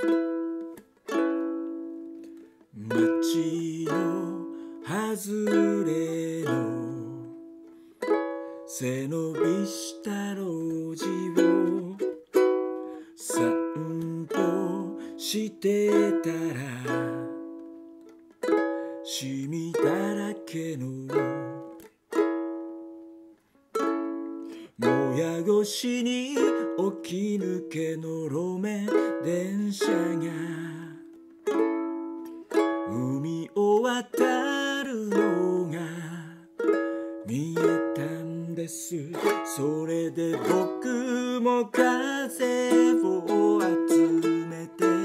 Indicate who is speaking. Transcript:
Speaker 1: 街の外れの背伸びした路地を散歩してたらシミだらけのもや越しに起き抜けの路面電車が海を渡るのが見えたんです。それで僕も風を集めて